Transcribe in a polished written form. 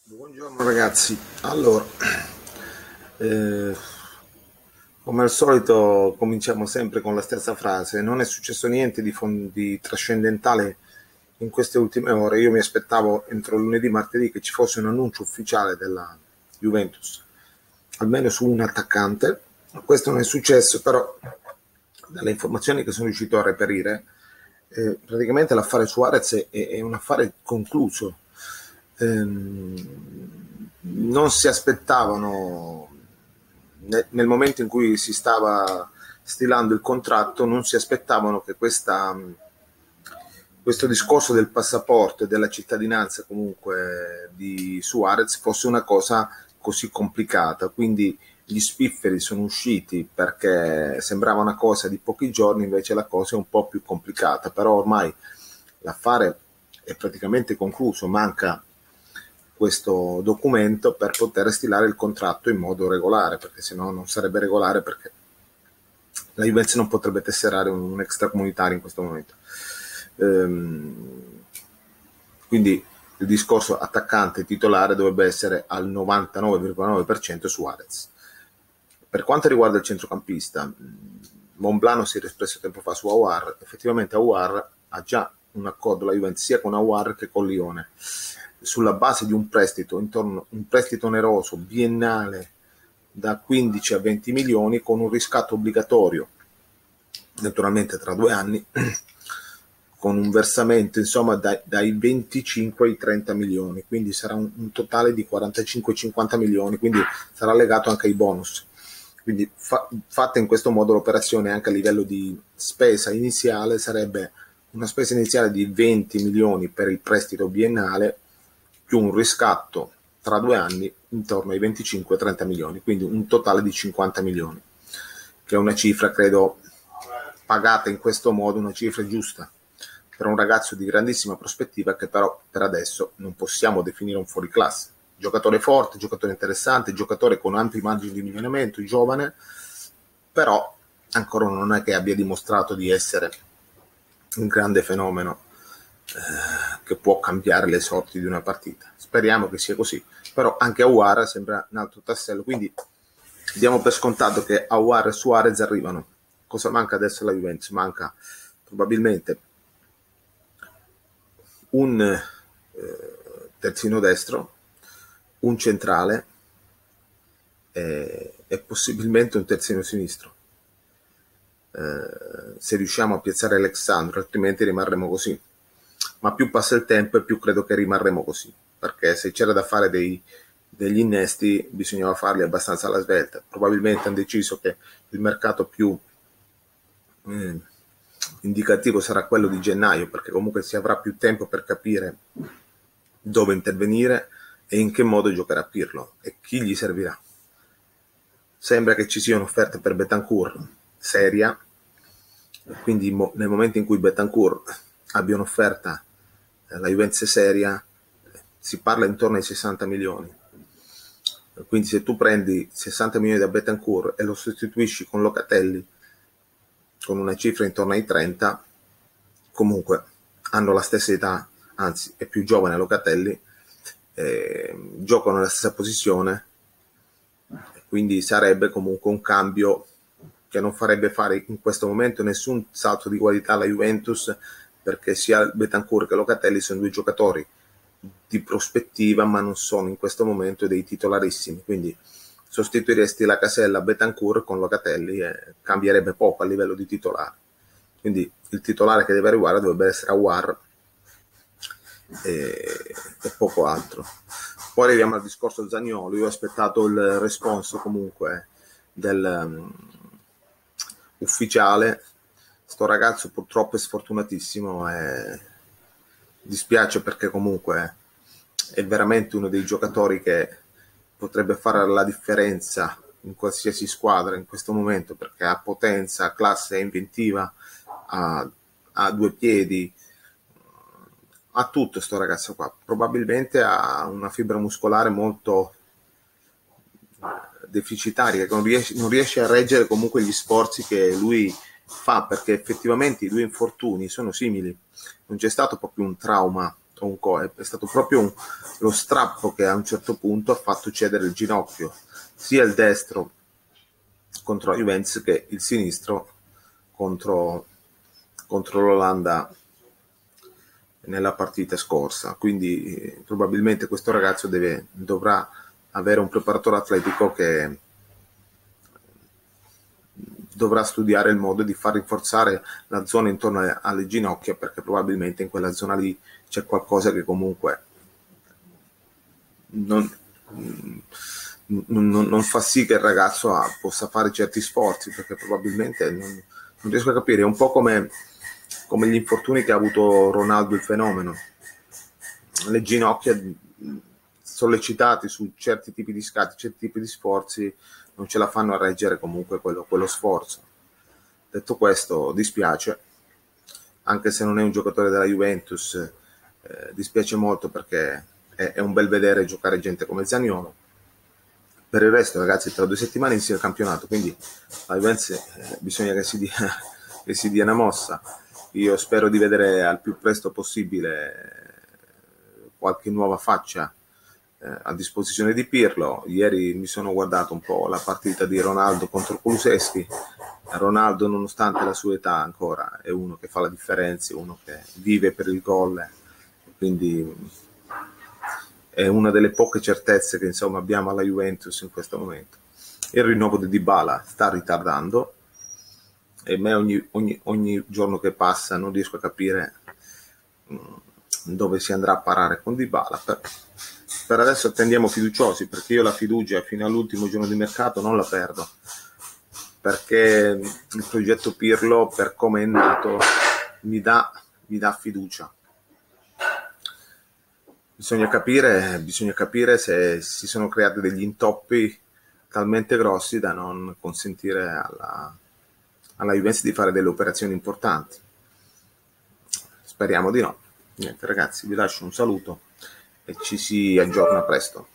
Buongiorno ragazzi, allora, eh, come al solito cominciamo sempre con la stessa frase, non è successo niente di trascendentale in queste ultime ore, io mi aspettavo entro lunedì, martedì che ci fosse un annuncio ufficiale della Juventus, almeno su un attaccante, questo non è successo, però dalle informazioni che sono riuscito a reperire, praticamente l'affare Suarez è un affare concluso. Non si aspettavano nel momento in cui si stava stilando il contratto, non si aspettavano che questo discorso del passaporto e della cittadinanza comunque di Suarez fosse una cosa così complicata, quindi gli spifferi sono usciti perché sembrava una cosa di pochi giorni, invece la cosa è un po' più complicata, però ormai l'affare è praticamente concluso, manca questo documento per poter stilare il contratto in modo regolare, perché se no non sarebbe regolare, perché la Juventus non potrebbe tesserare un extracomunitario in questo momento. Quindi il discorso attaccante titolare dovrebbe essere al 99,9% Suarez. Per quanto riguarda il centrocampista, Monblano si era espresso tempo fa su Aouar, effettivamente Aouar ha già un accordo la Juventus sia con Aouar che con Lione sulla base di un prestito, un prestito oneroso biennale da 15 a 20 milioni con un riscatto obbligatorio naturalmente tra 2 anni con un versamento insomma dai 25 ai 30 milioni, quindi sarà un totale di 45-50 milioni, quindi sarà legato anche ai bonus. Quindi fatta in questo modo l'operazione anche a livello di spesa iniziale sarebbe una spesa iniziale di 20 milioni per il prestito biennale più un riscatto tra 2 anni intorno ai 25-30 milioni, quindi un totale di 50 milioni, che è una cifra credo pagata in questo modo, una cifra giusta per un ragazzo di grandissima prospettiva che però per adesso non possiamo definire un fuoriclasse. Giocatore forte, giocatore interessante, giocatore con ampi margini di miglioramento, giovane, però ancora non è che abbia dimostrato di essere un grande fenomeno che può cambiare le sorti di una partita. Speriamo che sia così, però anche Aouar sembra un altro tassello, quindi diamo per scontato che Aouar e Suarez arrivano. Cosa manca adesso alla Juventus? Manca probabilmente un terzino destro, un centrale e possibilmente un terzino sinistro. Se riusciamo a piazzare Alexandro, altrimenti rimarremo così. Ma più passa il tempo e più credo che rimarremo così, perché se c'era da fare degli innesti bisognava farli abbastanza alla svelta. Probabilmente hanno deciso che il mercato più indicativo sarà quello di gennaio, perché comunque si avrà più tempo per capire dove intervenire e in che modo giocherà Pirlo e chi gli servirà. Sembra che ci sia un'offerta per Betancourt seria, quindi nel momento in cui Betancourt abbia un'offerta la Juventus seria, si parla intorno ai 60 milioni. Quindi se tu prendi 60 milioni da Betancourt e lo sostituisci con Locatelli con una cifra intorno ai 30, comunque hanno la stessa età, anzi è più giovane Locatelli, giocano nella stessa posizione, quindi sarebbe comunque un cambio che non farebbe fare in questo momento nessun salto di qualità alla Juventus, perché sia Betancourt che Locatelli sono due giocatori di prospettiva, ma non sono in questo momento dei titolarissimi, quindi sostituiresti la casella Betancourt con Locatelli e cambierebbe poco a livello di titolare. Quindi il titolare che deve arrivare dovrebbe essere Aouar e poco altro. Poi arriviamo al discorso Zaniolo. Io ho aspettato il responso comunque del ufficiale. Sto ragazzo purtroppo è sfortunatissimo e dispiace perché comunque è veramente uno dei giocatori che potrebbe fare la differenza in qualsiasi squadra in questo momento, perché ha potenza, classe, inventiva, ha due piedi, ha tutto sto ragazzo qua. Probabilmente ha una fibra muscolare molto deficitaria, che non riesce a reggere comunque gli sforzi che lui fa, perché effettivamente i due infortuni sono simili. Non c'è stato proprio un trauma Tronco, è stato proprio lo strappo che a un certo punto ha fatto cedere il ginocchio, sia il destro contro la Juventus che il sinistro contro l'Olanda nella partita scorsa. Quindi probabilmente questo ragazzo dovrà avere un preparatore atletico che dovrà studiare il modo di far rinforzare la zona intorno alle ginocchia, perché probabilmente in quella zona lì c'è qualcosa che comunque non fa sì che il ragazzo possa fare certi sforzi, perché probabilmente non riesco a capire. È un po' come gli infortuni che ha avuto Ronaldo il fenomeno. Le ginocchia sollecitati su certi tipi di scatti, certi tipi di sforzi, non ce la fanno a reggere comunque quello sforzo. Detto questo, dispiace, anche se non è un giocatore della Juventus, dispiace molto, perché è un bel vedere giocare gente come Zaniolo. Per il resto, ragazzi, tra 2 settimane inizia il campionato, quindi la Juventus bisogna che si dia una mossa. Io spero di vedere al più presto possibile qualche nuova faccia a disposizione di Pirlo. Ieri mi sono guardato un po' la partita di Ronaldo contro Kulusevski. Ronaldo, nonostante la sua età, ancora è uno che fa la differenza, uno che vive per il gol, quindi è una delle poche certezze che insomma abbiamo alla Juventus in questo momento. Il rinnovo di Dybala sta ritardando, e me ogni giorno che passa non riesco a capire dove si andrà a parare con Dybala. Per adesso attendiamo fiduciosi, perché io la fiducia fino all'ultimo giorno di mercato non la perdo, perché il progetto Pirlo, per come è nato, mi dà fiducia. Bisogna capire se si sono creati degli intoppi talmente grossi da non consentire alla Juventus di fare delle operazioni importanti. Speriamo di no. Niente, ragazzi, vi lascio un saluto e ci si aggiorna presto.